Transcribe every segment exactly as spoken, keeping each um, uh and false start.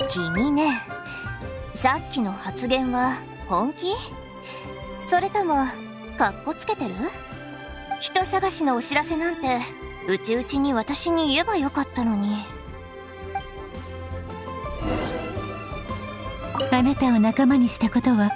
君ね、さっきの発言は本気？それともカッコつけてる？人探しのお知らせなんてうちうちに私に言えばよかったのに。 あなたを仲間にしたことは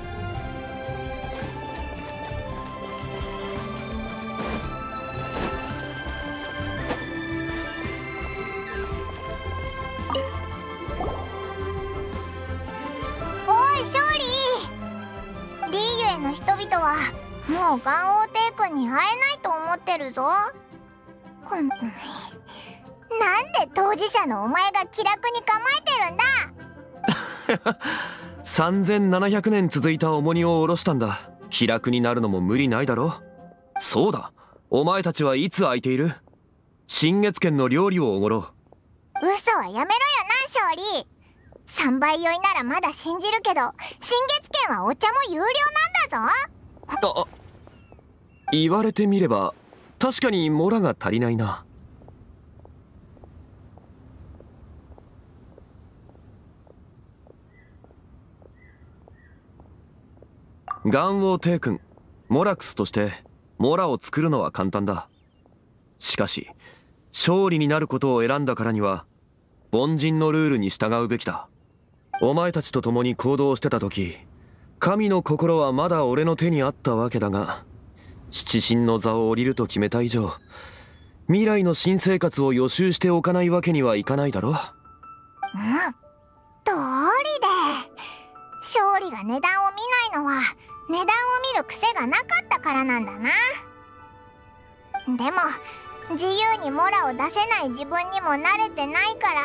もうガンオーテイ君に会えないと思ってるぞ。こんなんで当事者のお前が気楽に構えてるんだ。 さんぜんななひゃくねん続いた重荷を下ろしたんだ。気楽になるのも無理ないだろ。そうだ、お前たちはいつ空いている？新月軒の料理をおごろう。嘘はやめろよな、勝利。さんばい酔いならまだ信じるけど、新月軒はお茶も有料なんだぞ。 あ、言われてみれば確かにモラが足りないな。ガンオーテイ君、モラクスとしてモラを作るのは簡単だ。しかし勝利になることを選んだからには凡人のルールに従うべきだ。お前たちと共に行動してた時、神の心はまだ俺の手にあったわけだが、七神の座を降りると決めた以上、未来の新生活を予習しておかないわけにはいかないだろ。うん、 どうりで。勝利が値段を見ないのは値段を見る癖がなかったからなんだな。でも自由にモラを出せない自分にも慣れてないから、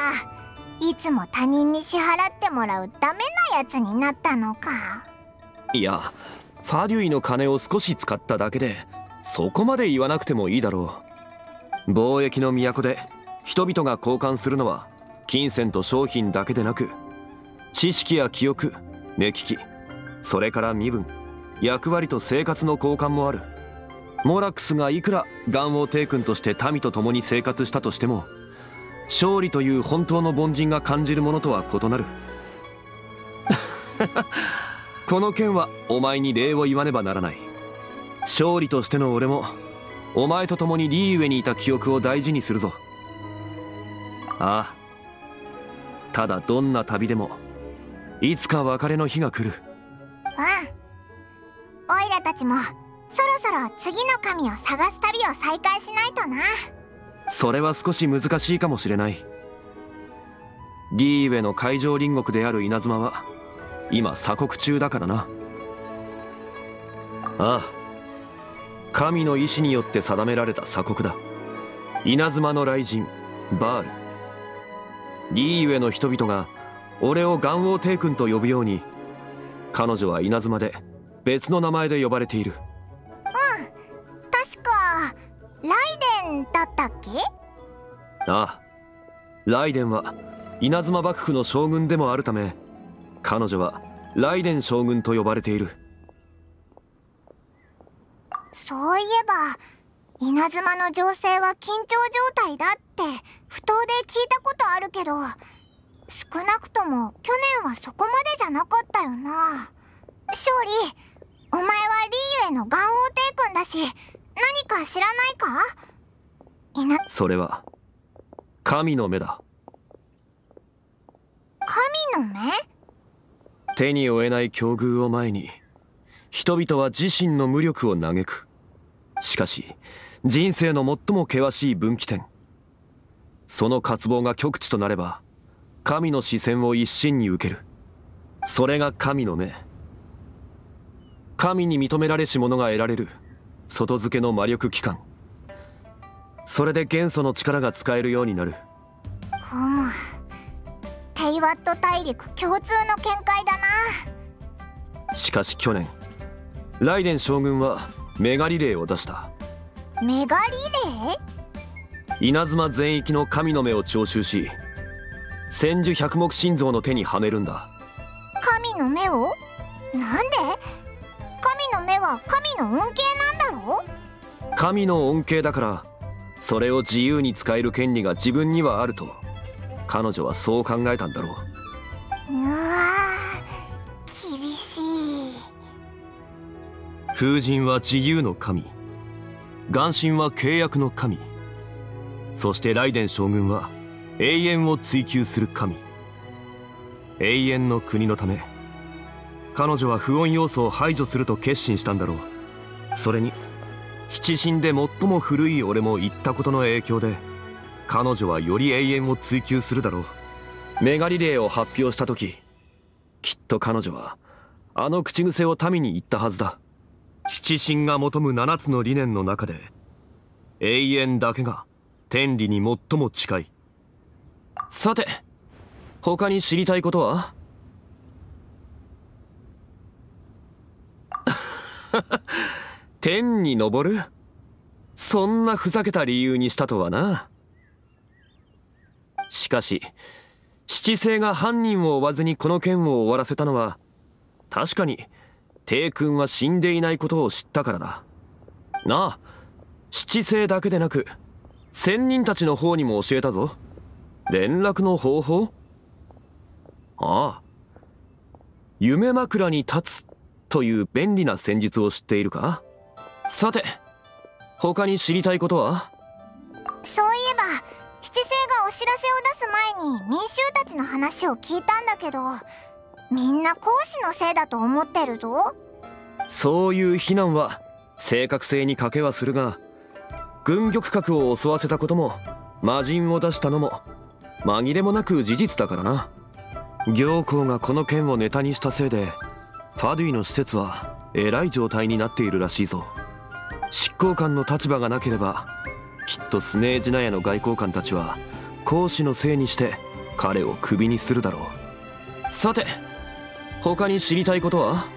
いつも他人に支払ってもらうダメなやつになったのか。 いや、ファデュイの金を少し使っただけでそこまで言わなくてもいいだろう。貿易の都で人々が交換するのは金銭と商品だけでなく、知識や記憶、目利き、それから身分、役割と生活の交換もある。モラックスがいくらガンオーテイ君として民と共に生活したとしても、勝利という本当の凡人が感じるものとは異なる。この件はお前に礼を言わねばならない。勝利としての俺もお前と共にリーウェにいた記憶を大事にするぞ。ああ、ただどんな旅でもいつか別れの日が来る。 うん、オイラたちもそろそろ次の神を探す旅を再開しないとな。 それは少し難しいかもしれない。リーウェの海上隣国である稲妻は今鎖国中だからな。ああ、神の意志によって定められた鎖国だ。稲妻の雷神バール。リーウェの人々が俺をガンオーテイ君と呼ぶように、彼女は稲妻で別の名前で呼ばれている。 うん、確かライデンだったっけ？ ああ、ライデンは稲妻幕府の将軍でもあるため、彼女はライデン将軍と呼ばれている。 そういえば稲妻の情勢は緊張状態だって不当で聞いたことあるけど、少なくとも去年はそこまでじゃなかったよな。勝利、お前はリーウェのガンオーテイ君だし、何か知らないか？稲それは神の目だ。 神の目？ 手に負えない境遇を前に人々は自身の無力を嘆く。しかし人生の最も険しい分岐点、その渇望が極致となれば神の視線を一身に受ける。それが神の目。神に認められし者が得られる外付けの魔力機関。それで元素の力が使えるようになる。 ふむ、テイワット大陸共通の見解だな。 しかし去年ライデン将軍はメガリレーを出した。 メガリレー？ 稲妻全域の神の目を徴収し、千手百目心臓の手にはめるんだ。 神の目を？なんで？神の目は神の恩恵なんだろう？ 神の恩恵だから、それを自由に使える権利が自分にはあると彼女はそう考えたんだろう。 うわー、厳しい。 風神は自由の神、眼神は契約の神、そしてライデン将軍は永遠を追求する神。永遠の国のため彼女は不穏要素を排除すると決心したんだろう。それに七神で最も古い俺も言ったことの影響で彼女はより永遠を追求するだろう。メガリレーを発表した時、きっと彼女はあの口癖を民に言ったはずだ。七神が求む七つの理念の中で永遠だけが天理に最も近い。さて他に知りたいことは？天に昇る？そんなふざけた理由にしたとはな。しかし七星が犯人を追わずにこの件を終わらせたのは確かに帝君は死んでいないことを知ったからだなあ。七星だけでなく仙人たちの方にも教えたぞ、連絡の方法。ああ、夢枕に立つという便利な戦術を知っているか？さて他に知りたいことは？ そういえば七星がお知らせを出す前に民衆たちの話を聞いたんだけど、みんな孔子のせいだと思ってるぞ。 そういう非難は正確性に欠けはするが、軍玉閣を襲わせたことも魔人を出したのも紛れもなく事実だからな。行幸がこの件をネタにしたせいでファドゥイの施設はえらい状態になっているらしいぞ。執行官の立場がなければきっとスネージナヤの外交官たちは孔子のせいにして彼をクビにするだろう。さて他に知りたいことは？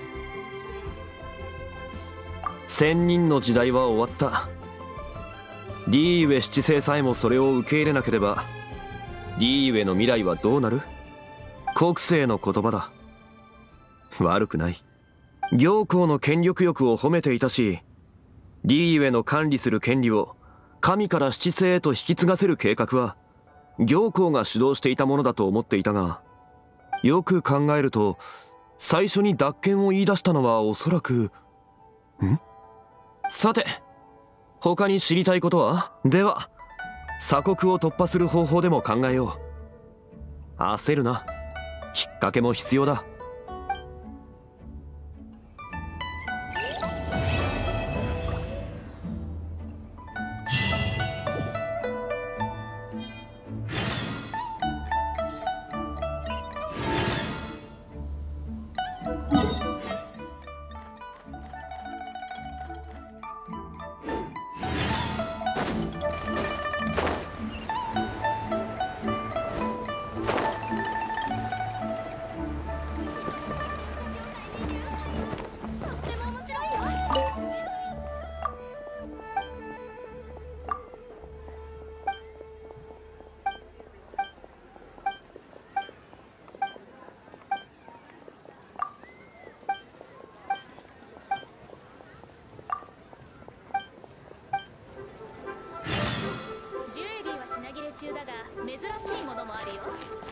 仙人の時代は終わった。リーウェ七世さえもそれを受け入れなければリーウェの未来はどうなる？国政の言葉だ。悪くない。行幸の権力欲を褒めていたし、リーウェの管理する権利を神から七世へと引き継がせる計画は行幸が主導していたものだと思っていたが、よく考えると最初に奪権を言い出したのはおそらくん？さて他に知りたいことは？では鎖国を突破する方法でも考えよう。焦るな、きっかけも必要だ。 中だが珍しいものもあるよ。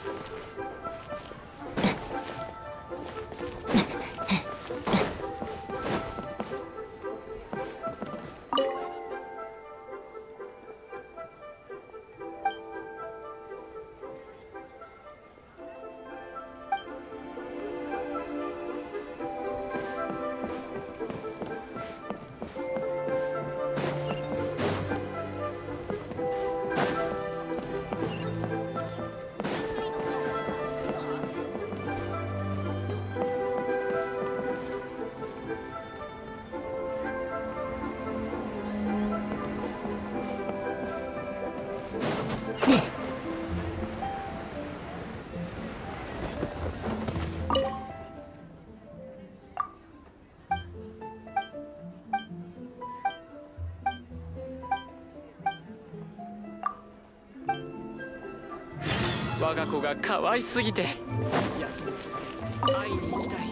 我が子が可愛すぎて休みを取って会いに行きたい。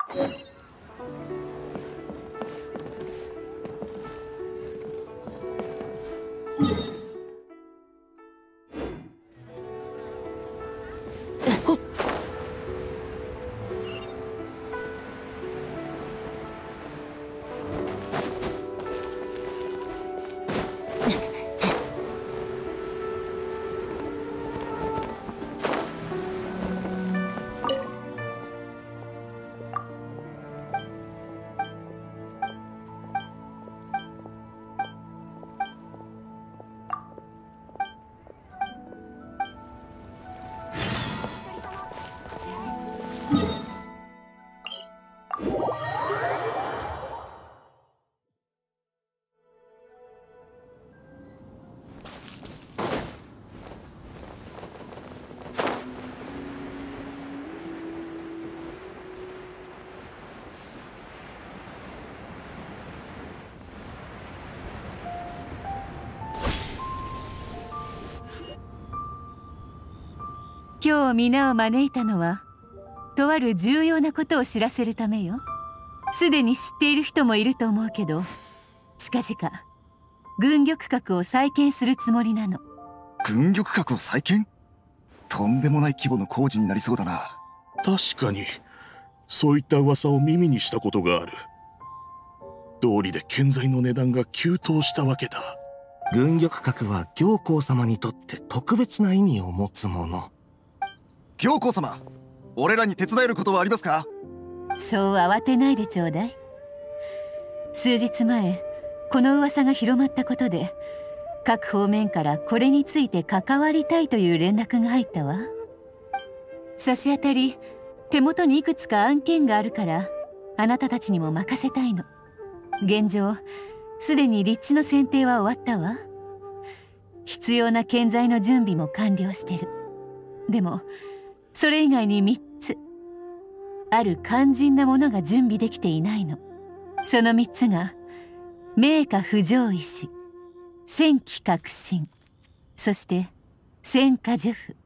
今日皆を招いたのはとある重要なことを知らせるためよ。すでに知っている人もいると思うけど、近々軍玉閣を再建するつもりなの。 軍玉閣を再建？とんでもない規模の工事になりそうだな。 確かにそういった噂を耳にしたことがある。道理で建材の値段が急騰したわけだ。 軍玉閣は行幸様にとって特別な意味を持つもの。 行幸様、俺らに手伝えることはありますか？ そう慌てないでちょうだい。数日前この噂が広まったことで、各方面からこれについて関わりたいという連絡が入ったわ。差し当たり手元にいくつか案件があるから、あなたたちにも任せたいの。現状すでに立地の選定は終わったわ。必要な建材の準備も完了してる。でもそれ以外にみっつある肝心なものが準備できていないの。そのみっつが名家不浄石、戦機革新、そして戦火呪符。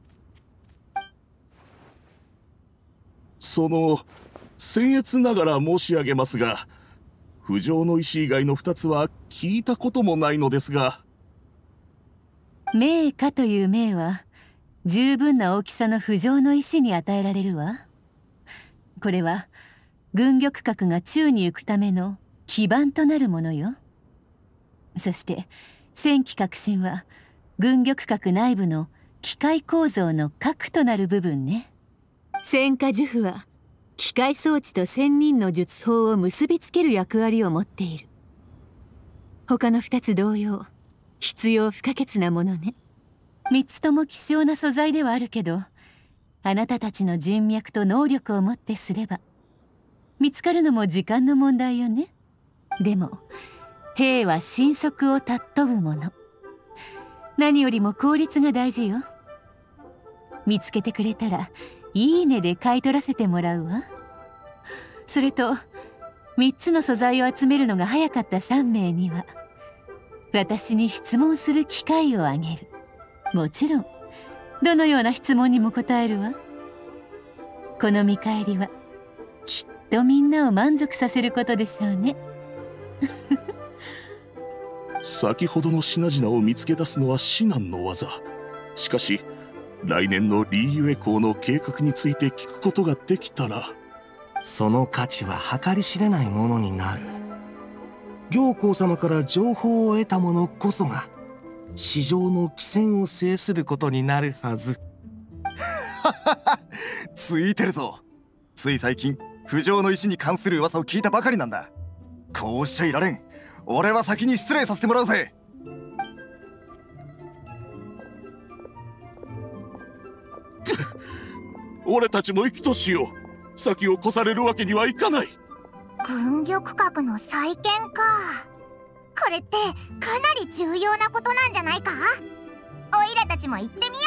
その僭越ながら申し上げますが、不浄の石以外のふたつは聞いたこともないのですが。 名家という名は十分な大きさの不浄の石に与えられるわ。これは軍玉閣が宙に浮くための基盤となるものよ。そして戦機革新は軍玉閣内部の機械構造の核となる部分ね。戦火呪符は機械装置と仙人の術法を結びつける役割を持っている。他のふたつ同様必要不可欠なものね。みっつとも希少な素材ではあるけど、あなたたちの人脈と能力をもってすれば見つかるのも時間の問題よね。でも兵は神速を尊ぶもの。何よりも効率が大事よ。見つけてくれたらいいねで買い取らせてもらうわ。それとみっつの素材を集めるのが早かったさんめいには私に質問する機会をあげる。もちろんどのような質問にも答えるわ。この見返りはきっとみんなを満足させることでしょうね。 先ほどの品々を見つけ出すのは至難の業。しかし来年のリーユエ港の計画について聞くことができたら、 その価値は計り知れないものになる。行幸様から情報を得た者こそが市場の機先を制することになるはず。 ついてるぞ。つい最近不浄の石に関する噂を聞いたばかりなんだ。こうしちゃいられん。俺は先に失礼させてもらうぜ。 俺たちも生きとしよう。先を越されるわけにはいかない。 軍玉閣の再建か。これってかなり重要なことなんじゃないか。おいらたちも行ってみよ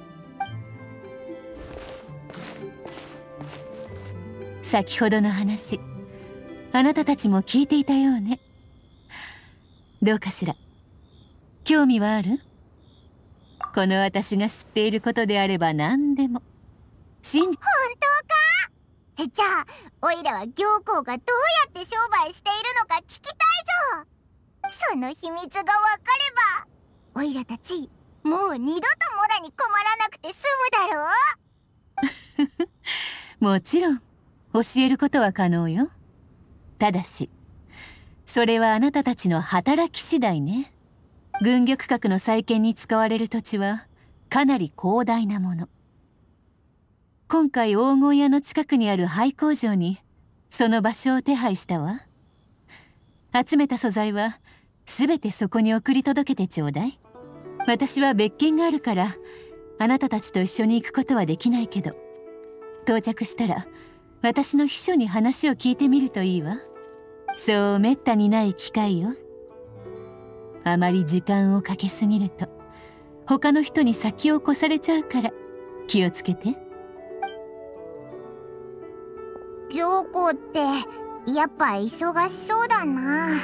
う。先ほどの話、あなたたちも聞いていたようね。どうかしら、興味はある？この私が知っていることであれば何でも信じ。 本当か？ じゃあオイラは行幸がどうやって商売しているのか聞きたいぞ。その秘密が分かればオイラたちもう二度とモラに困らなくて済むだろう。もちろん教えることは可能よ。ただしそれはあなたたちの働き次第ね。軍玉閣の再建に使われる土地はかなり広大なもの。今回黄金屋の近くにある廃工場にその場所を手配したわ。集めた素材はすべてそこに送り届けてちょうだい。私は別件があるからあなたたちと一緒に行くことはできないけど、到着したら私の秘書に話を聞いてみるといいわ。そうめったにない機会よ。あまり時間をかけすぎると他の人に先を越されちゃうから気をつけて。 行幸ってやっぱ忙しそうだな。オイ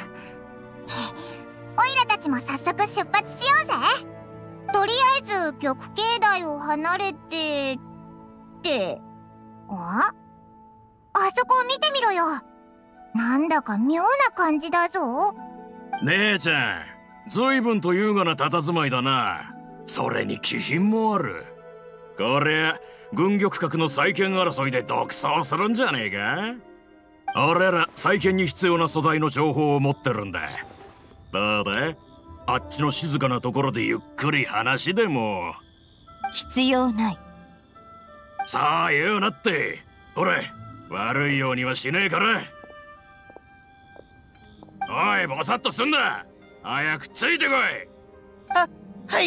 ラたちも早速出発しようぜ。とりあえず玉境内を離れてってああそこを見てみろよ。なんだか妙な感じだぞ。 姉ちゃん、随分と優雅な佇まいだな。それに気品もある。こりゃ軍玉閣の再建争いで独走するんじゃねえか。俺ら再建に必要な素材の情報を持ってるんだ。どうだ、あっちの静かなところでゆっくり話でも。 必要ない。 さあ言うなって。ほれ、悪いようにはしねえから。おい、ぼさっとすんな。早くついてこい。 あ、はい。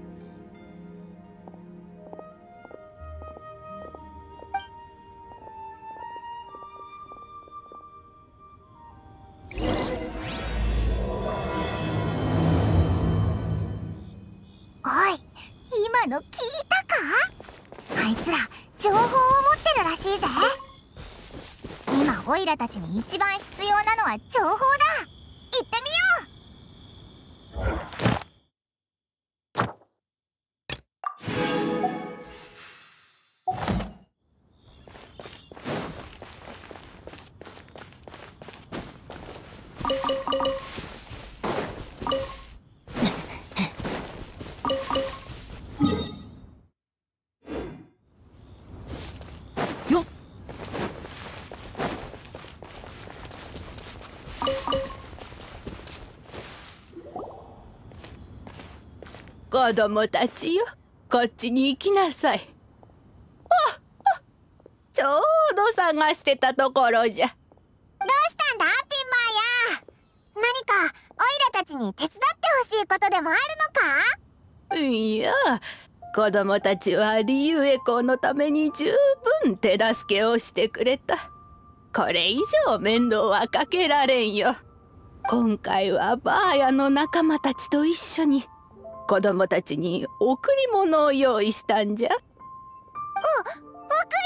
おい、今の聞いたか？あいつら情報を持ってるらしいぜ。今オイラたちに一番必要なのは情報だ。行ってみよう。 子供たちよ、こっちに行きなさい。ああ、ちょうど探してたところじゃ。 どうしたんだピンマーや。何かオイラたちに手伝ってほしいことでもあるのか？ いや、子供たちはリユエコのために十分手助けをしてくれた。これ以上面倒はかけられんよ。今回はバーヤの仲間たちと一緒に子供たちに贈り物を用意したんじゃ。お、贈り物。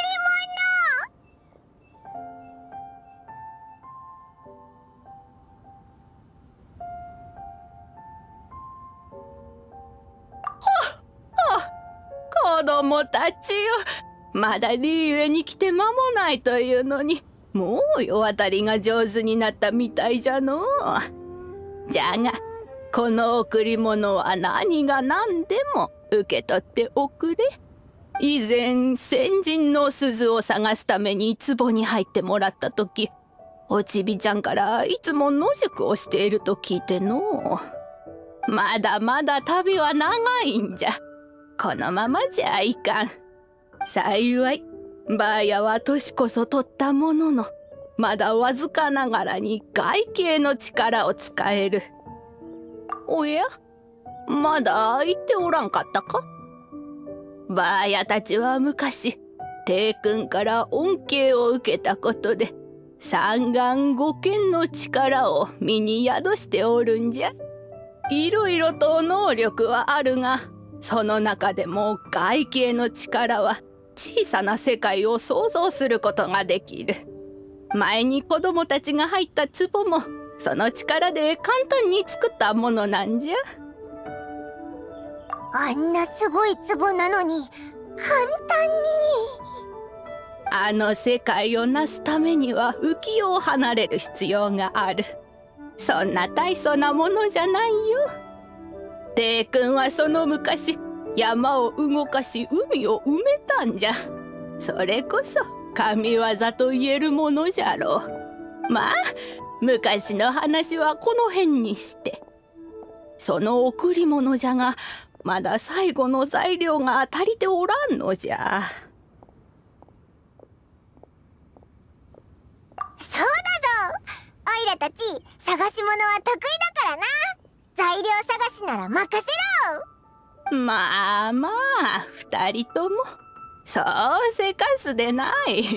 はっはっ、子供たちよ、まだリーウェに来て間もないというのにもう世渡りが上手になったみたいじゃのう。じゃがこの贈り物は何が何でも受け取っておくれ。以前先人の鈴を探すために壺に入ってもらった時、おちびちゃんからいつも野宿をしていると聞いてのう。まだまだ旅は長いんじゃ。このままじゃいかん。幸いバーヤは年こそ取ったものの、まだわずかながらに外形の力を使える。おや、まだ言っておらんかったか？バーヤたちは昔帝君から恩恵を受けたことで三眼五見の力を身に宿しておるんじゃ。いろいろと能力はあるが、その中でも外形の力は小さな世界を想像することができる。前に子供たちが入った壺もその力で簡単に作ったものなんじゃ。 あんなすごい壺なのに簡単に。 あの世界をなすためには浮世を離れる必要がある。そんな大層なものじゃないよ。帝君はその昔山を動かし海を埋めたんじゃ。それこそ神業と言えるものじゃろう。まあ昔の話はこの辺にして、その贈り物じゃがまだ最後の材料が足りておらんのじゃ。 そうだぞ、オイラたち探し物は得意だからな。材料探しなら任せろ。 まあまあ二人ともそうせかすでない。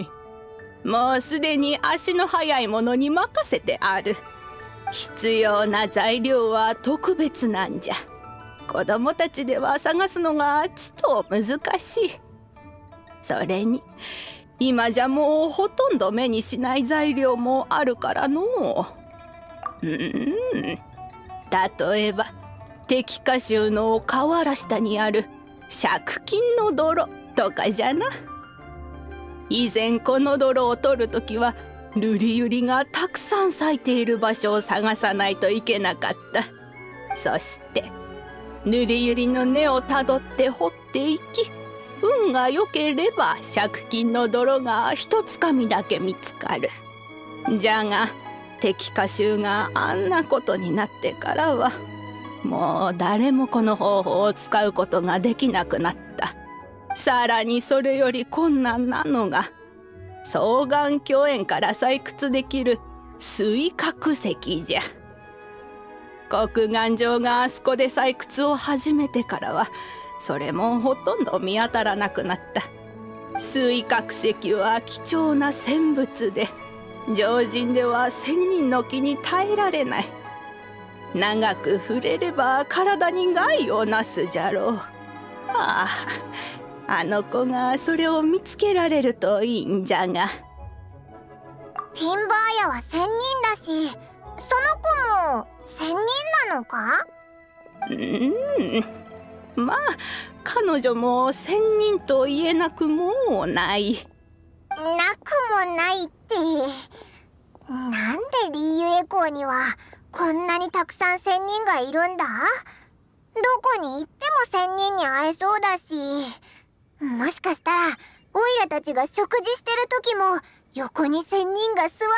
もうすでに足の速い者に任せてある。必要な材料は特別なんじゃ。子供たちでは探すのがちと難しい。それに今じゃもうほとんど目にしない材料もあるからのう。うん例えば敵歌集の河原下にある借金の泥とかじゃな。以前この泥を取るときは瑠璃百合がたくさん咲いている場所を探さないといけなかった。そして瑠璃百合の根をたどって掘っていき、運が良ければ借金の泥が一つかみだけ見つかる。じゃが敵歌集があんなことになってからはもう誰もこの方法を使うことができなくなった。さらにそれより困難なのが双眼鏡園から採掘できる水角石じゃ。国眼城があそこで採掘を始めてからはそれもほとんど見当たらなくなった。水角石は貴重な戦物で常人では千人の気に耐えられない。長く触れれば体に害をなすじゃろう。ああ、あの子がそれを見つけられるといいんじゃが。 ティンバー屋は仙人だし、その子も仙人なのか？ うーん、まあ彼女も仙人と言えなくもない。 なくもないって、なんでリーユエ校にはこんなにたくさん仙人がいるんだ？どこに行っても仙人に会えそうだし、もしかしたらオイラたちが食事してる時も横に仙人が座ってるなんて可能性も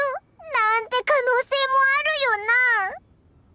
あるよな。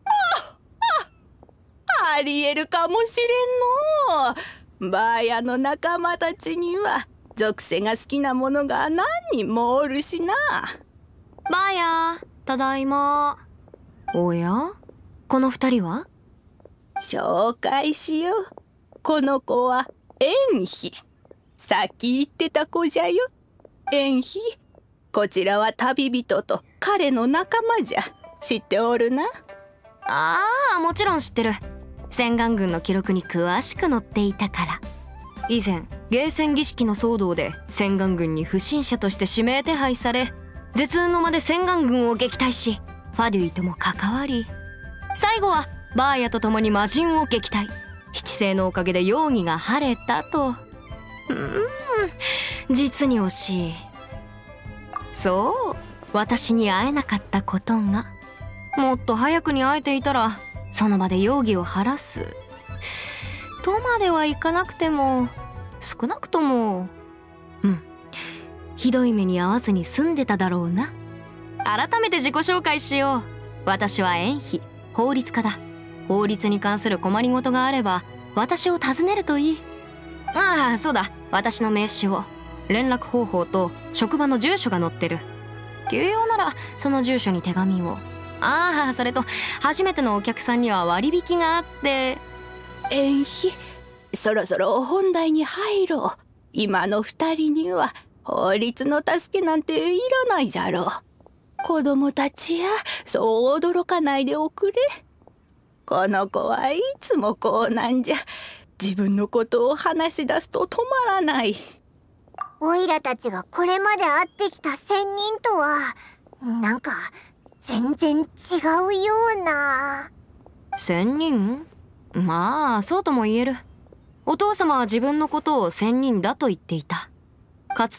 ありえるかもしれんの。バーヤの仲間たちには属性が好きなものが何人もおるしな。 バーヤ、ただいま。おや、この二人は？ 紹介しよう。この子はエンヒ。さっき言ってた子じゃよ。エンヒ、こちらは旅人と彼の仲間じゃ。知っておるな？ ああ、もちろん知ってる。洗顔軍の記録に詳しく載っていたから。以前ゲーセン儀式の騒動で洗顔軍に不審者として指名手配され、絶運の間で洗顔軍を撃退し、ファデュイとも関わり、最後はバーヤと共に魔人を撃退。七星のおかげで容疑が晴れたと。うーん、実に惜しい。そう、私に会えなかったことが。もっと早くに会えていたらその場で容疑を晴らすとまではいかなくても、少なくともうんひどい目に遭わずに済んでただろうな。改めて自己紹介しよう。私はエンヒ、法律家だ。法律に関する困りごとがあれば私を訪ねるといい。ああ、そうだ、私の名刺を、連絡方法と職場の住所が載ってる。急用ならその住所に手紙を。ああ、それと初めてのお客さんには割引があって。 エンヒ、そろそろ本題に入ろう。今の二人には法律の助けなんていらないじゃろう。子供たちやそう驚かないでおくれ。この子はいつもこうなんじゃ。自分のことを話し出すと止まらない。 オイラたちがこれまで会ってきた仙人とはなんか全然違うような。 仙人？まあそうとも言える。お父様は自分のことを仙人だと言っていた。かつて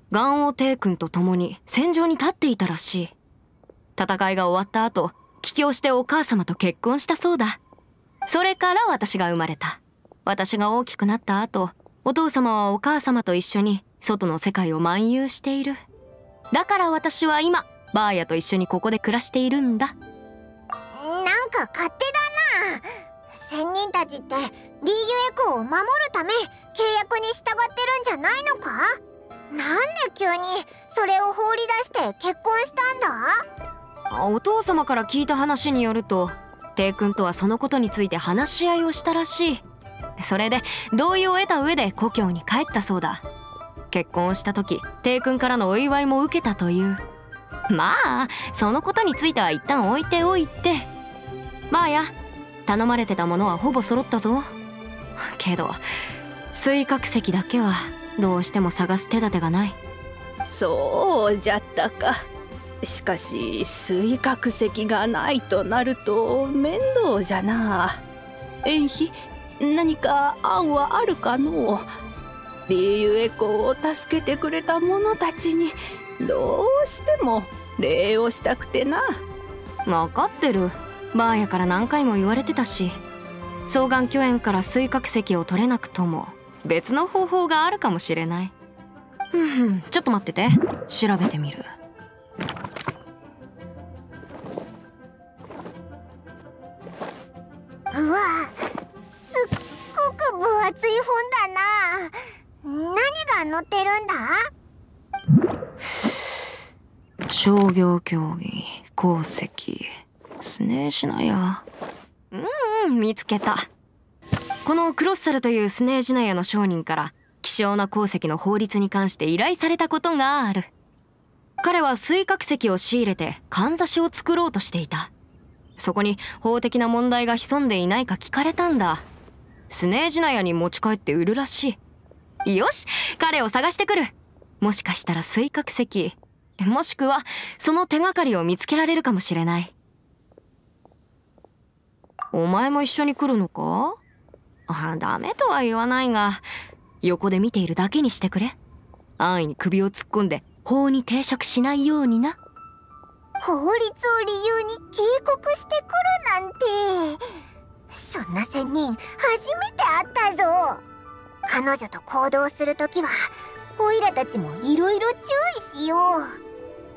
元王帝君と共に戦場に立っていたらしい。戦いが終わった後、帰郷してお母様と結婚したそうだ。それから私が生まれた。私が大きくなった後、お父様はお母様と一緒に外の世界を漫遊している。だから私は今バーヤと一緒にここで暮らしているんだ。 なんか勝手だな。仙人たちってリーユエコーを守るため契約に従ってるんじゃないのか？なんで急にそれを放り出して結婚したんだ？ お父様から聞いた話によると、帝君とはそのことについて話し合いをしたらしい。それで同意を得た上で故郷に帰ったそうだ。結婚をした時、帝君からのお祝いも受けたという。まあそのことについては一旦置いておいて、バーヤ、頼まれてたものはほぼ揃ったぞ。けど水角石だけはどうしても探す手立てがない。 そうじゃったか。しかし水角石がないとなると面倒じゃな。縁妃、何か案はあるかのう。リーユエコーを助けてくれた者たちにどうしても礼をしたくてな。 分かってる。バーヤから何回も言われてたし、双眼巨炎から水角石を取れなくとも別の方法があるかもしれない。ふんふん、ちょっと待ってて、調べてみる。 うわ、すっごく分厚い本だな。何が載ってるんだ？ 商業競技、鉱石、スネーシナヤ。うん、見つけた。このクロッサルというスネージナヤの商人から希少な鉱石の法律に関して依頼されたことがある。彼は水角石を仕入れてかんざしを作ろうとしていた。そこに法的な問題が潜んでいないか聞かれたんだ。スネージナヤに持ち帰って売るらしい。よし、彼を探してくる。もしかしたら水角石、もしくはその手がかりを見つけられるかもしれない。お前も一緒に来るのか？あ、ダメとは言わないが、横で見ているだけにしてくれ。安易に首を突っ込んで法に抵触しないようにな。 法律を理由に警告してくるなんて、そんな仙人初めて会ったぞ。彼女と行動するときはオイラたちもいろいろ注意しよう。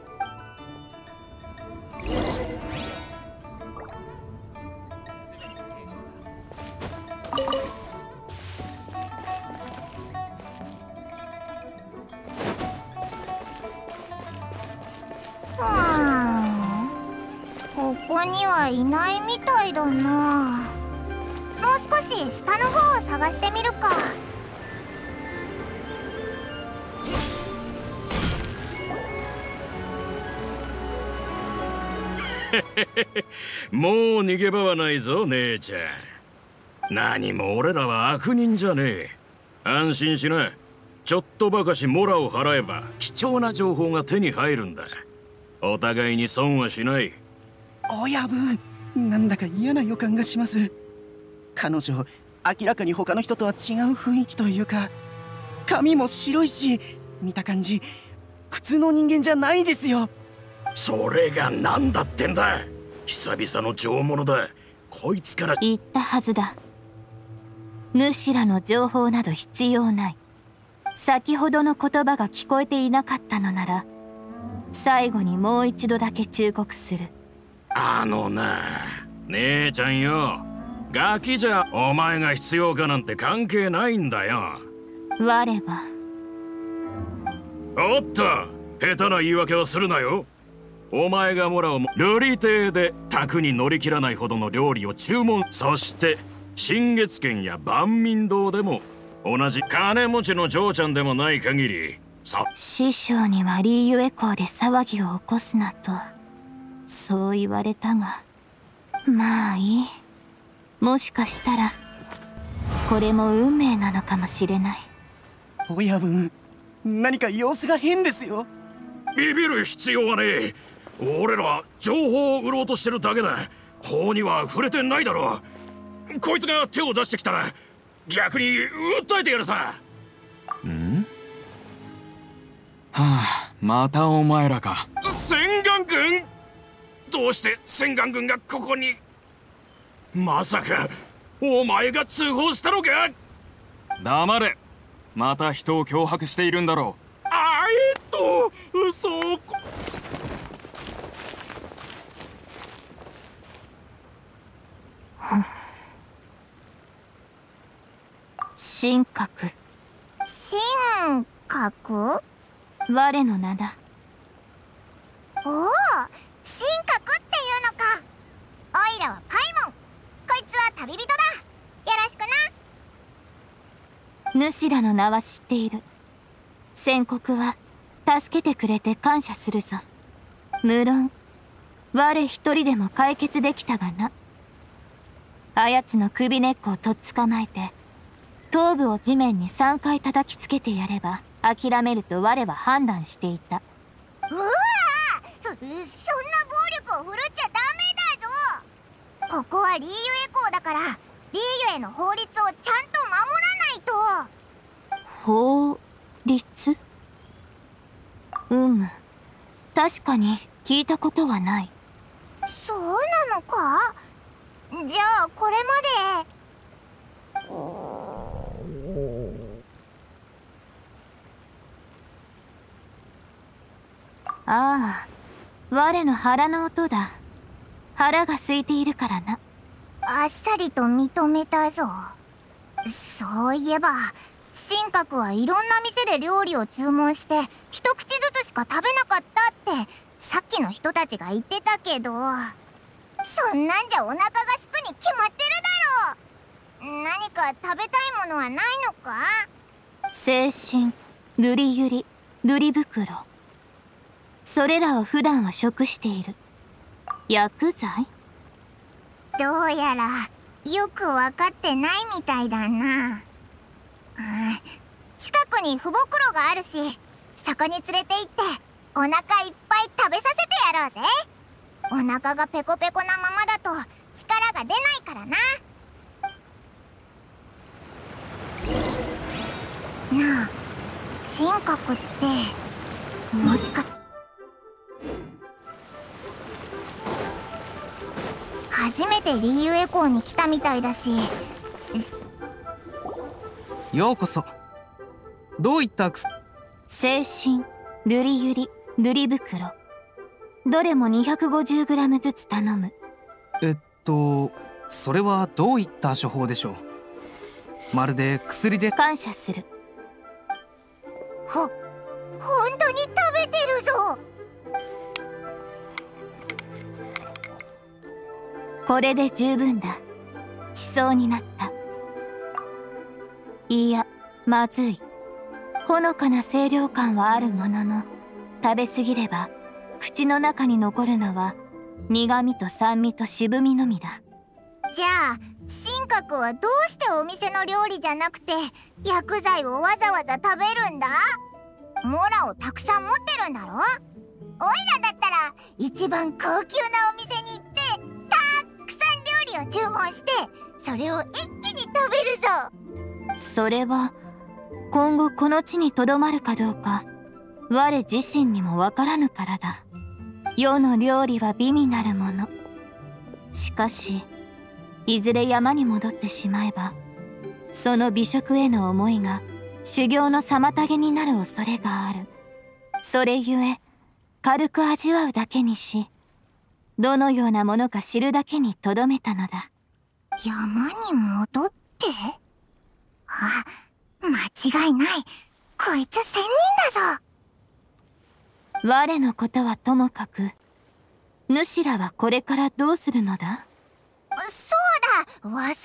ここにはいないみたいだな。もう少し下の方を探してみるか。 もう逃げ場はないぞ、姉ちゃん。何も俺らは悪人じゃねえ。安心しな。ちょっとばかしモラを払えば貴重な情報が手に入るんだ。お互いに損はしない。 親分、なんだか嫌な予感がします。彼女、明らかに他の人とは違う雰囲気というか、髪も白いし、見た感じ普通の人間じゃないですよ。 それが何だってんだ。久々の上物だ。こいつから言ったはずだ。ヌシラの情報など必要ない。先ほどの言葉が聞こえていなかったのなら、最後にもう一度だけ忠告する。 あのな、姉ちゃんよ、ガキじゃお前が必要かなんて関係ないんだよ。 我は。 おっと、下手な言い訳をするなよ。お前がもらう瑠璃亭で卓に乗り切らないほどの料理を注文。そして新月軒や万民堂でも同じ金持ちの嬢ちゃんでもない限りさ。 師匠にはリーユエコーで騒ぎを起こすなとそう言われたが、まあいい。もしかしたらこれも運命なのかもしれない。 親分、何か様子が変ですよ。 ビビる必要はねえ。俺ら情報を売ろうとしてるだけだ。法には触れてないだろう。こいつが手を出してきたら逆に訴えてやるさ。 ん？ あ、またお前らか。千眼軍？どうして千眼軍がここに？まさかお前が通報したのか？黙れ。また人を脅迫しているんだろう。あえっと嘘。 神格。 神格？ 我の名だ。 おお、神格っていうのか。オイラはパイモン。こいつは旅人だ。よろしくな。主らの名は知っている。宣告は助けてくれて感謝するぞ。無論我一人でも解決できたがな。あやつの首根っこをとっ捕まえて頭部を地面にさんかい叩きつけてやれば諦めると我は判断していた。 うわー、そ、そんな暴力を振るっちゃダメだぞ。ここはリーユエ港だからリーユエの法律をちゃんと守らないと。 法律？うむ、確かに聞いたことはない。 そうなのか？じゃあこれまで。 ああ、我の腹の音だ。腹が空いているからな。 あっさりと認めたぞ。そういえば神格はいろんな店で料理を注文して一口ずつしか食べなかったってさっきの人たちが言ってたけど、そんなんじゃお腹がすくに決まってるだろう。何か食べたいものはないのか？ 精神、瑠璃ゆり、瑠璃袋、それらを普段は食している。薬剤？ どうやらよく分かってないみたいだな。うん、近くにふ袋があるしそこに連れて行ってお腹いっぱい食べさせてやろうぜ。お腹がペコペコなままだと力が出ないからな。なあ、神格ってもしか初めてリーユエ港に来たみたいだし。 ようこそ。どういったく精神、瑠璃ゆり、瑠璃袋、どれも にひゃくごじゅうグラム ずつ頼む。 えっとそれはどういった処方でしょう？まるで薬で。 感謝する。 ほ、本当に食べてるぞ。 これで十分だ。しそうになった。いや、まずい。ほのかな清涼感はあるものの、食べ過ぎれば口の中に残るのは苦味と酸味と渋みのみだ。 じゃあ神格はどうしてお店の料理じゃなくて薬剤をわざわざ食べるんだ？モラをたくさん持ってるんだろ？オイラだったら一番高級なお店に行ってたくさん料理を注文してそれを一気に食べるぞ。 それは今後この地にとどまるかどうか我自身にもわからぬからだ。世の料理は美味なるもの。しかしいずれ山に戻ってしまえばその美食への思いが修行の妨げになる恐れがある。それゆえ軽く味わうだけにし、どのようなものか知るだけにとどめたのだ。 山に戻って？あ、間違いない。こいつ仙人だぞ。 我のことはともかく、主らはこれからどうするのだ？ そうだ、忘れるところだった。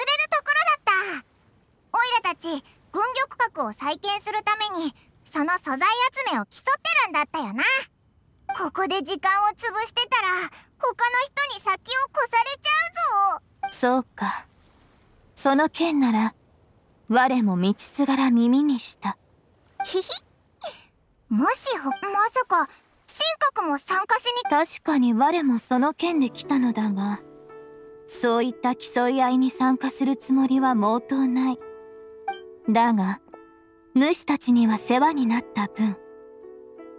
オイラたち軍玉閣を再建するためにその素材集めを競ってるんだったよな。ここで時間を潰してたら他の人に先を越されちゃうぞ。 そうか。その件なら我も道すがら耳にした。 ひひ。もしほまさか神格も参加しに。 確かに我もその件で来たのだが、そういった競い合いに参加するつもりは毛頭ない。だが主たちには世話になった分、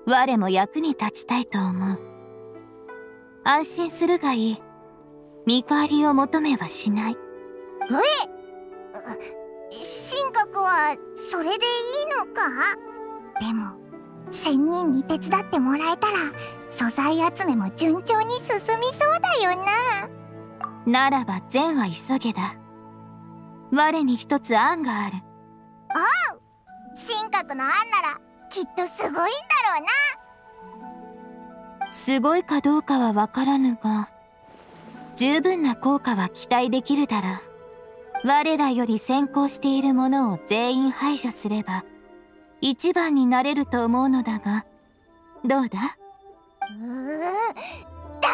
我も役に立ちたいと思う。安心するがいい。見返りを求めはしない。 え神格はそれでいいのか？でも仙人に手伝ってもらえたら素材集めも順調に進みそうだよな。ならば善は急げだ。我に一つ案がある。 おう、神格の案ならきっとすごいんだろうな。すごいかどうかはわからぬが、十分な効果は期待できるだろう。我らより先行しているものを全員排除すれば一番になれると思うのだが、どうだ？ うー、ダメだ。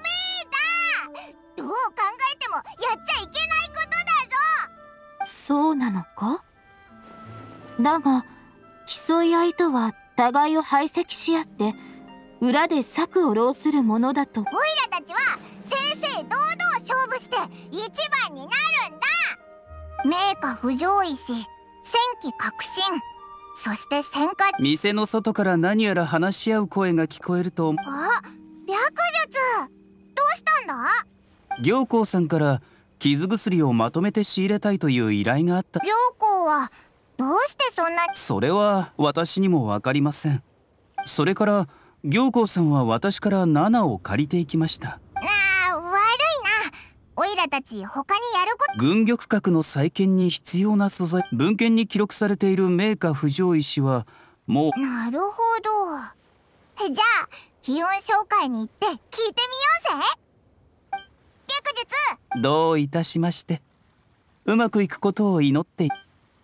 どう考えてもやっちゃいけないことだぞ。 そうなのか？だが競い合いとは互いを排斥し合って裏で策を浪するものだと。 オイラたちは正々堂々勝負して一番になるんだ。名家不条石、戦機革新、そして戦火。 店の外から何やら話し合う声が聞こえると。 あ、白術、どうしたんだ？ 行幸さんから傷薬をまとめて仕入れたいという依頼があった。 行幸はどうしてそんな。 それは私にも分かりません。それから行幸さんは私からナナを借りていきました。 ああ、悪いな。オイラたち他にやること。 軍玉閣の再建に必要な素材、文献に記録されている名家不条石はもう。 なるほど。じゃあ気運紹介に行って聞いてみようぜ。白術。 どういたしまして。うまくいくことを祈って。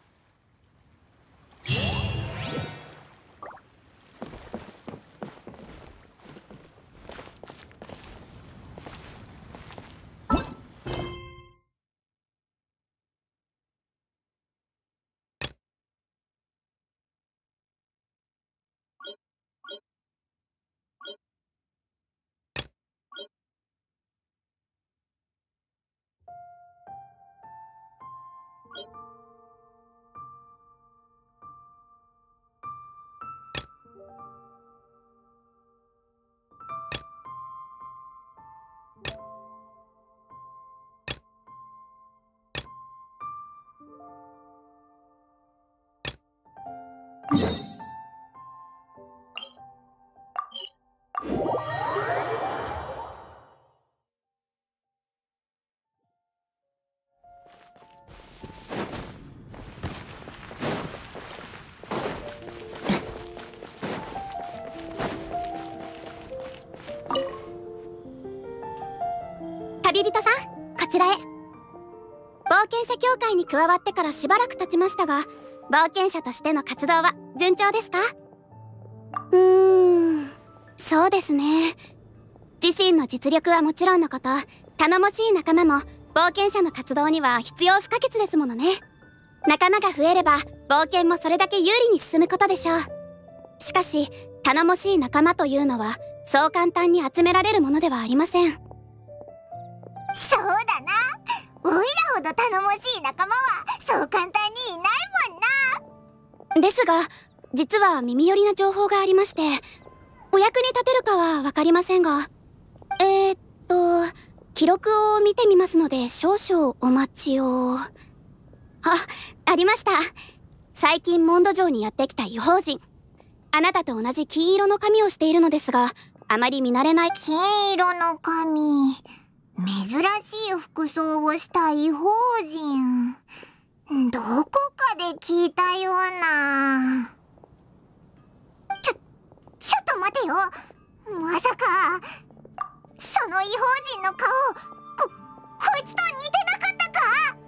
旅人さん、こちらへ。冒険者協会に加わってからしばらく経ちましたが、冒険者としての活動は順調ですか？うーん、そうですね。自身の実力はもちろんのこと、頼もしい仲間も冒険者の活動には必要不可欠ですものね。仲間が増えれば冒険もそれだけ有利に進むことでしょう。しかし頼もしい仲間というのはそう簡単に集められるものではありません。 そうだな。オイラほど頼もしい仲間はそう簡単にいないもんな。 ですが実は耳寄りな情報がありまして、お役に立てるかは分かりませんが、えー、っと記録を見てみますので少々お待ちを。あ、ありました。最近モンド城にやってきた異邦人、あなたと同じ金色の髪をしているのですが、あまり見慣れない。 金色の髪、珍しい服装をした異邦人、どこかで聞いたような。ちょ、ちょっと待てよ。まさかその異邦人の顔、こ、こいつと似てなかったか？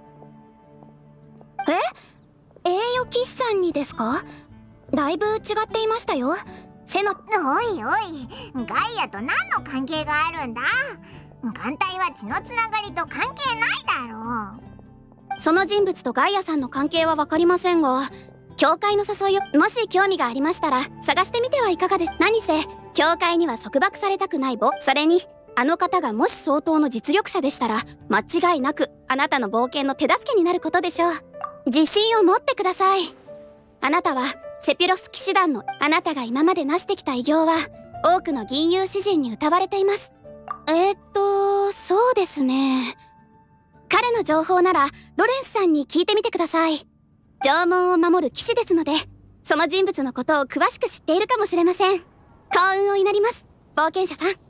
え？栄誉喫茶にですか？だいぶ違っていましたよ。背の。 おいおい、ガイアと何の関係があるんだ？眼帯は血のつながりと関係ないだろう。その人物とガイアさんの関係は分かりませんが、教会の誘いをもし興味がありましたら探してみてはいかがです。何せ教会には束縛されたくないぼ。それにあの方がもし相当の実力者でしたら間違いなくあなたの冒険の手助けになることでしょう。自信を持ってください。あなたはセピロス騎士団のあなたが今まで成してきた偉業は多くの銀融詩人に歌われています。えー、っとそうですね、彼の情報ならロレンスさんに聞いてみてください。縄文を守る騎士ですので、その人物のことを詳しく知っているかもしれません。幸運を祈ります、冒険者さん。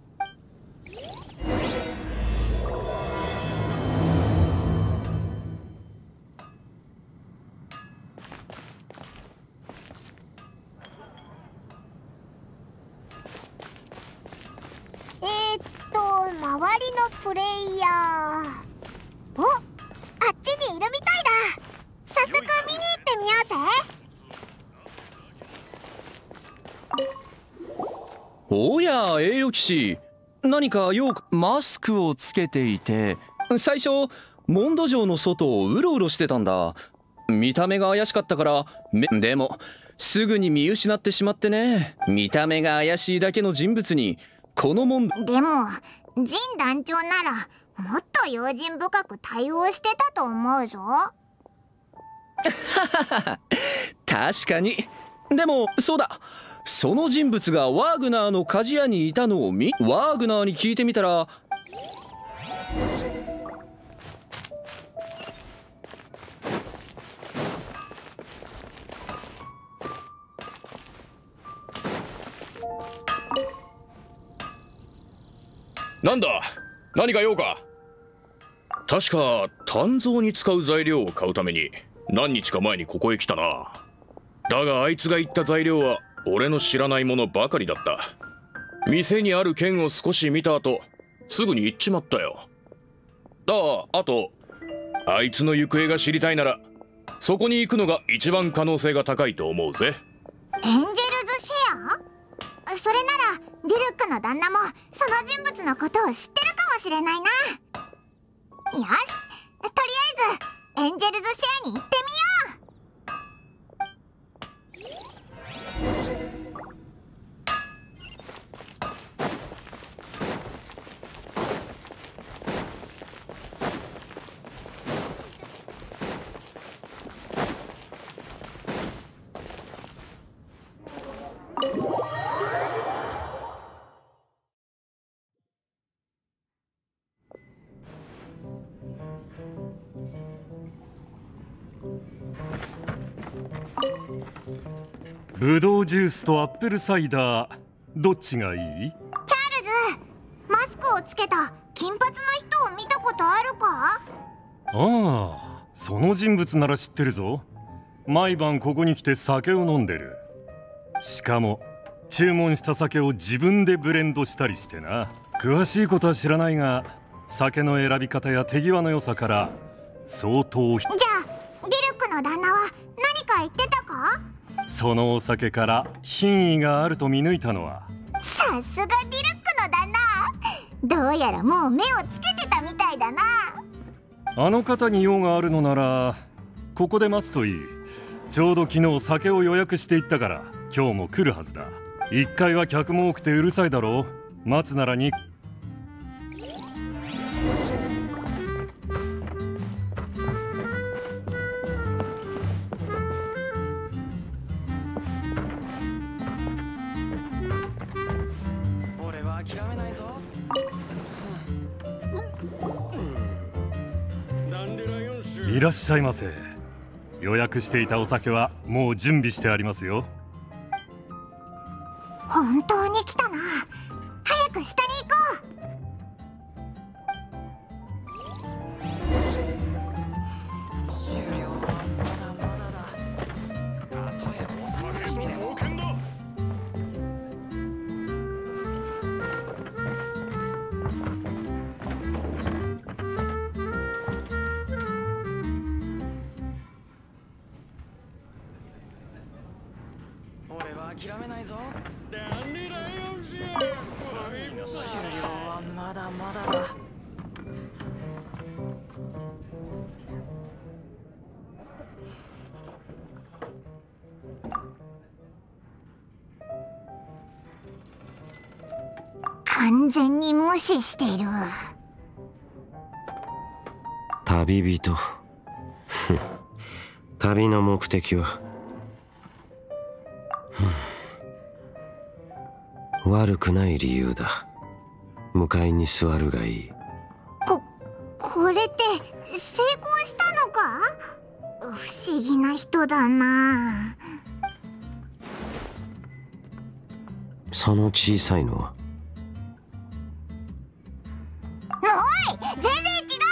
えー、っと周りのプレイヤー、お、あっちにいるみたいだ。早速見に行ってみようぜ。 おや栄誉騎士、何かよくマスクをつけていて、最初モンド城の外をうろうろしてたんだ。見た目が怪しかったからめでもすぐに見失ってしまってね。見た目が怪しいだけの人物にこの門。 でもジン団長ならもっと用心深く対応してたと思うぞ。 確かに。でもそうだ、その人物がワーグナーの鍛冶屋にいたのを見ワーグナーに聞いてみたら、 なんだ、何か用か。確か鍛造に使う材料を買うために何日か前にここへ来たな。だがあいつが言った材料は俺の知らないものばかりだった。店にある剣を少し見た後すぐに行っちまったよ。だあとあいつの行方が知りたいならそこに行くのが一番可能性が高いと思うぜ。 エンジェルズシェア？それならディルックの旦那もその人物のことを知ってるかもしれないな。よし、とりあえずエンジェルズシェアに行ってみよう。 ブドウジュースとアップルサイダー、どっちがいい？ チャールズ、マスクをつけた金髪の人を見たことあるか？ ああ、その人物なら知ってるぞ。毎晩ここに来て酒を飲んでる。しかも注文した酒を自分でブレンドしたりしてな。詳しいことは知らないが、酒の選び方や手際の良さから相当。 じゃあディルックの旦那は何か言ってたか？ そのお酒から品位があると見抜いたのは。 さすがディルックの旦那、どうやらもう目をつけてたみたいだな。 あの方に用があるのならここで待つといい。ちょうど昨日酒を予約していったから今日も来るはずだ。いっかいは客も多くてうるさいだろう。待つならに。いらっしゃいませ。予約していたお酒はもう準備してありますよ。 本当に来たな。早く下に行こう。 諦めないぞ。終了はまだまだだ。 完全に無視している。 旅人。旅の目的は悪くない理由だ。向かいに座るがいい。 こ、これって成功したのか？不思議な人だな。 その小さいのは？ おい、全然違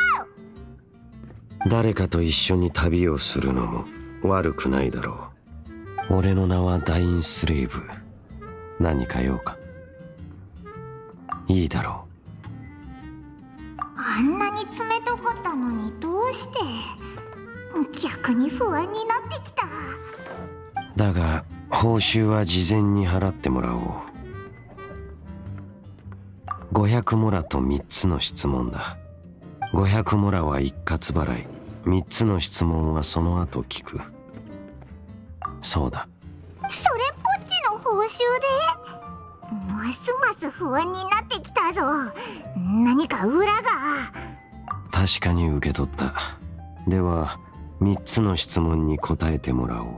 う。 誰かと一緒に旅をするのも悪くないだろう。俺の名はダインスレーブ。何か用か？いいだろう。あんなに冷たかったのにどうして？逆に不安になってきた。 だが報酬は事前に払ってもらおう。ごひゃくモラとみっつの質問だ。ごひゃくモラは一括払い、みっつの質問はその後聞く。そうだ。 それっぽっちの報酬で？ますます不安になってきたぞ。何か裏が。 確かに受け取った。ではみっつの質問に答えてもらおう。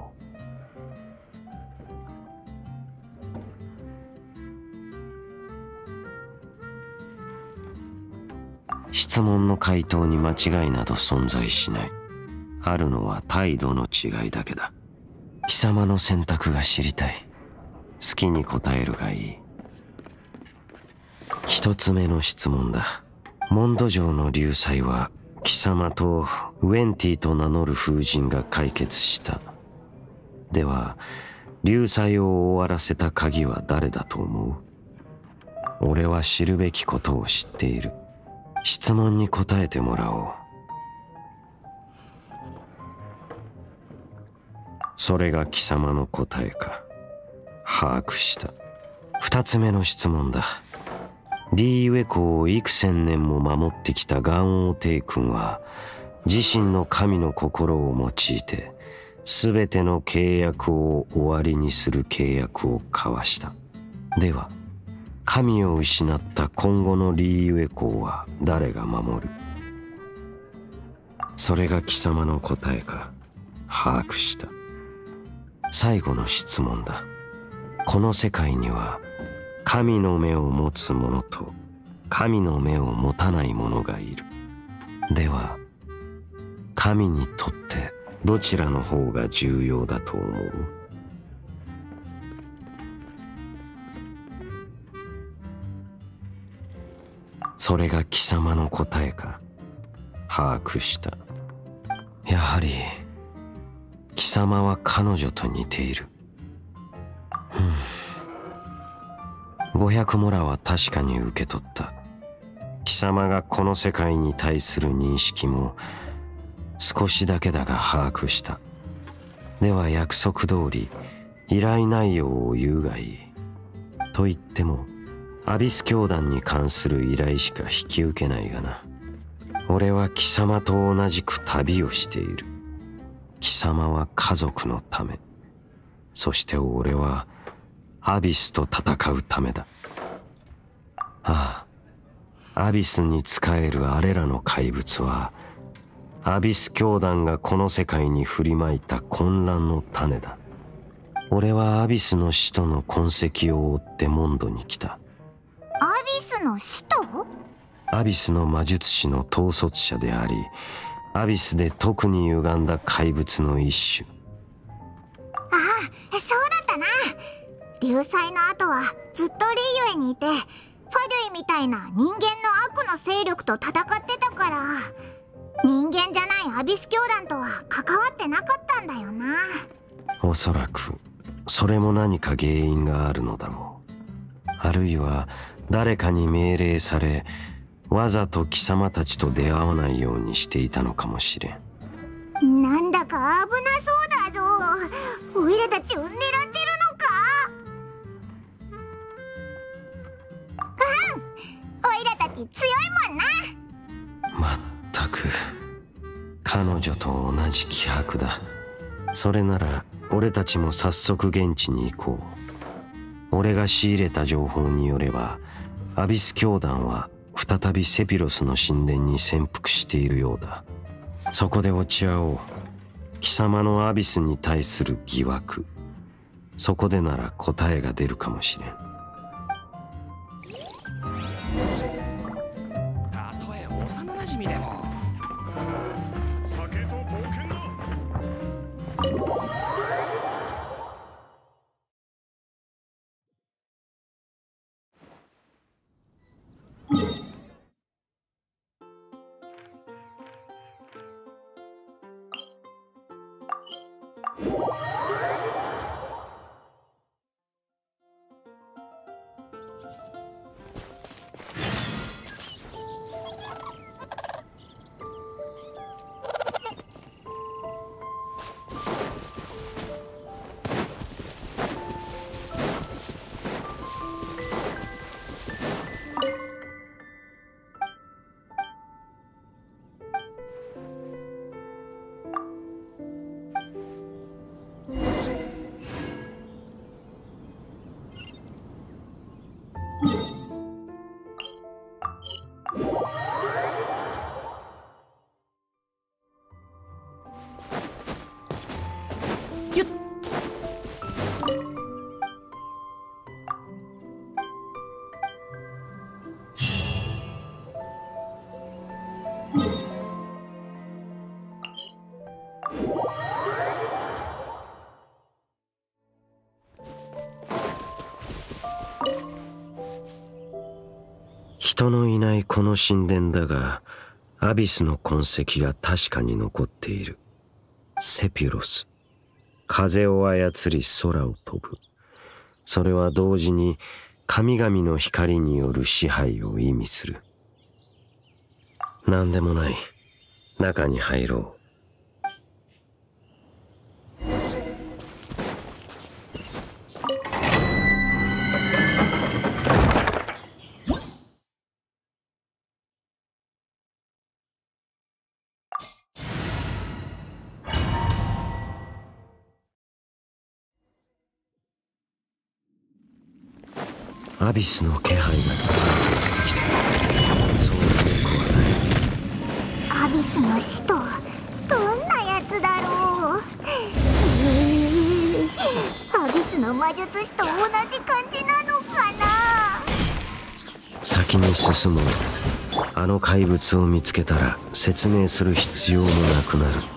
質問の回答に間違いなど存在しない。あるのは態度の違いだけだ。貴様の選択が知りたい。好きに答えるがいい。一つ目の質問だ。モンド城の流祭は貴様とウェンティと名乗る風神が解決した。では流祭を終わらせた鍵は誰だと思う？俺は知るべきことを知っている。質問に答えてもらおう。それが貴様の答えか。把握した。二つ目の質問だ。リーウェ公を幾千年も守ってきた元王帝君は自身の神の心を用いて全ての契約を終わりにする契約を交わした。では神を失った今後のリーウェ公は誰が守る？それが貴様の答えか。把握した。最後の質問だ。この世界には神の目を持つ者と神の目を持たない者がいる。では神にとってどちらの方が重要だと思う？それが貴様の答えか。把握した。やはり貴様は彼女と似ている。ごひゃくモラは確かに受け取った。貴様がこの世界に対する認識も少しだけだが把握した。では約束通り依頼内容を言うがいい。と言ってもアビス教団に関する依頼しか引き受けないがな。俺は貴様と同じく旅をしている。貴様は家族のため、そして俺はアビスと戦うためだ。ああ、アビスに仕えるあれらの怪物はアビス教団がこの世界に振りまいた混乱の種だ。俺はアビスの使徒の痕跡を追ってモンドに来た。 アビスの使徒？ アビスの魔術師の統率者であり、アビスで特に歪んだ怪物の一種。 ああ、そうだったな。流祭の後はずっとリーユエにいて、ファデュイみたいな人間の悪の勢力と戦ってたから、人間じゃないアビス教団とは関わってなかったんだよな。 おそらくそれも何か原因があるのだろう。あるいは誰かに命令されわざと貴様たちと出会わないようにしていたのかもしれん。なんだか危なそうだぞ。オイラたちを狙ってるのか？うん、オイラたち強いもんな。 まったく彼女と同じ気迫だ。それなら俺たちも早速現地に行こう。俺が仕入れた情報によればアビス教団は再びセピロスの神殿に潜伏しているようだ。そこで落ち合おう。貴様のアビスに対する疑惑、そこでなら答えが出るかもしれん。 人のいないこの神殿だが、アビスの痕跡が確かに残っている。セピュロス、風を操り空を飛ぶ。それは同時に神々の光による支配を意味する。なんでもない。中に入ろう。アビスの気配が強くなってきた。そう遠くはない。 アビスの使徒、どんなやつだろう。うーアビスの魔術師と同じ感じなのかな。 先に進もう。あの怪物を見つけたら説明する必要もなくなる。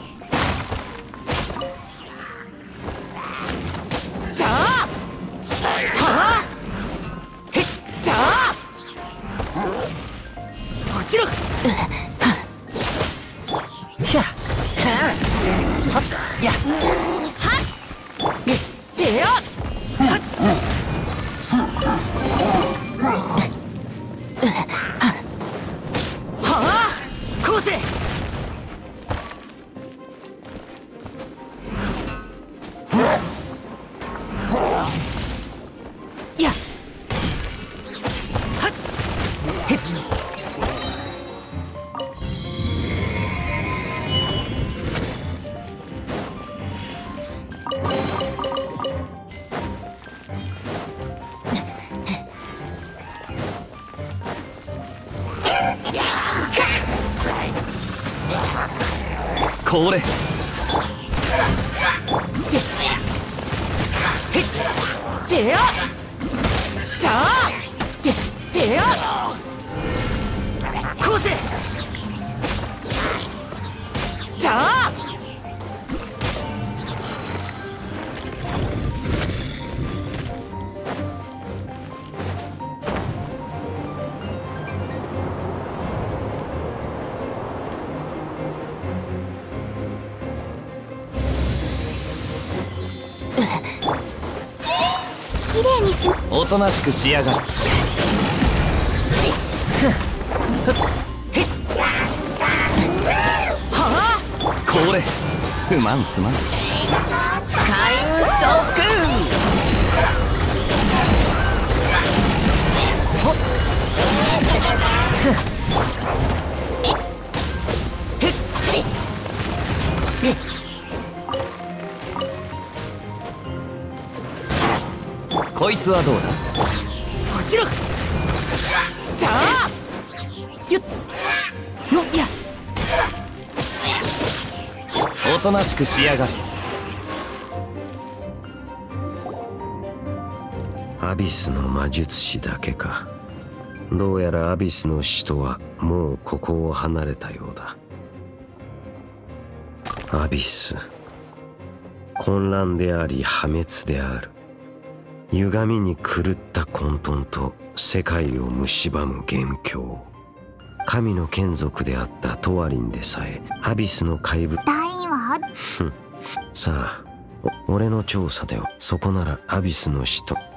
これでやだででやこうせだおとなしくしやがる。これすまんすまん。 開運召喚こいつはどうだ。 落ちろ。だあよっよっやおとなしくしやがる。 アビスの魔術師だけか。どうやらアビスの使徒はもうここを離れたようだ。アビス、混乱であり破滅である。歪みに狂った混沌と世界を蝕む元凶。神の眷属であったトワリンでさえアビスの怪物。 団員はさあ俺の調査ではそこならアビスの使徒